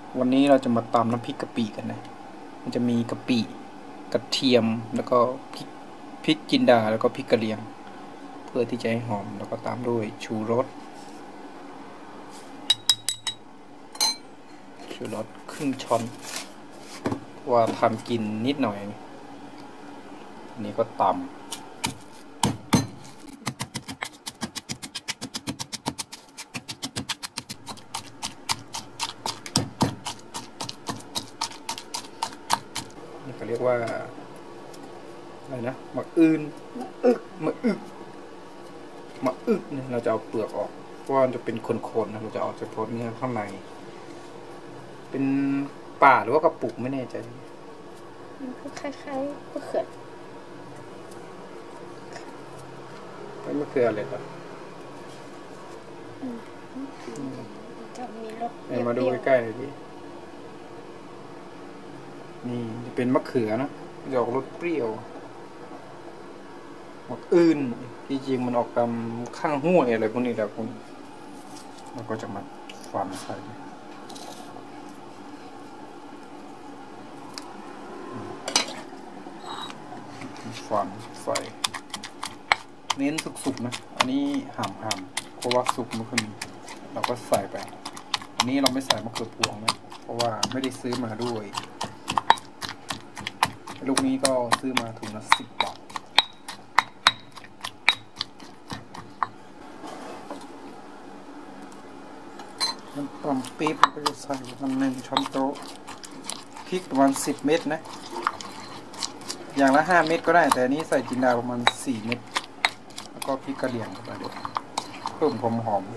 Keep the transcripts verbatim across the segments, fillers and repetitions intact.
วันนี้เราจะมาตำน้ำพริกกะปิกันนะมันจะมีกะปิกระเทียมแล้วก็พริกพริกจินดาแล้วก็พริกกะเหรี่ยงเพื่อที่จะให้หอมแล้วก็ตามด้วยชูรสชูรสครึ่งช้อนว่าทำกินนิดหน่อยอันนี้ก็ตำเขาเรียกว่าอะไรนะมะอื่นมะอึกมะอึกมะอึกเนี่ยเราจะเอาเปลือกออกเพราะว่ามันจะเป็นโคนๆนะเราจะเอาเฉพาะเนื้อข้างในเป็นป่าหรือว่ากระปุกไม่แน่ใจมันก็คล้ายๆมะเขือไม่มะเขืออะไรต่อจะมีรสมาดูใกล้ๆหน่อยดินี่จะเป็นมะเขือนะจะออกรสเปรี้ยวมะอื่นที่จริงมันออกตามข้างห้วยอะไรพวกนี้แหละคุณเราก็จะมาฟันใส่ฟันใส่เน้นสุกๆนะอันนี้ห่ามๆเพราะว่าสุกมันขึ้นเราก็ใส่ไปอันนี้เราไม่ใส่มะเขือพวงนะเพราะว่าไม่ได้ซื้อมาด้วยลูกนี้ก็ซื้อมาถุงละสิบบาทน้ำตาลปี๊บก็จะใส่ประมาณหนึ่งช้อนโต๊ะพริกประมาณสิบเม็ดนะอย่างละห้าเม็ดก็ได้แต่อันนี้ใส่จินดาประมาณสี่เม็ดแล้วก็พริกกระเหรี่ยงเข้าไปด้วยเพิ่มความหอม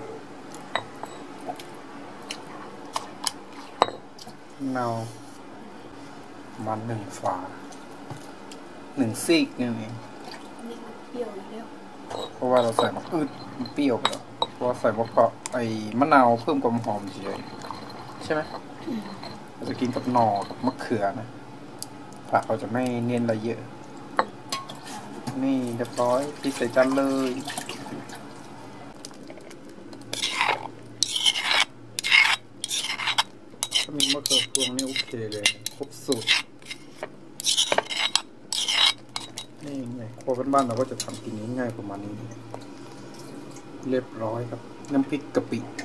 เนามันหนึ่งฝาหนึ่งซีกนี่เองเปรี้ยวแล้วเพราะว่าเราใส่มะอืดมันเปรี้ยวไปแล้วเพราะว่าใส่มะกอกไอ้มะนาวเพิ่มความหอมเฉยใช่ไหมเราจะกินกับหน่อกับมะเขือนะผักเราจะไม่เน้นอะไรเยอะนี่เรียบร้อยที่ใส่จานเลยถ้ามีมะเขือพวงนี่โอเคเลยครบสูตรนี่ไงครัวบ้านๆเราก็จะทำกินง่ายๆประมาณนี้เรียบร้อยครับน้ำพริกกะปิ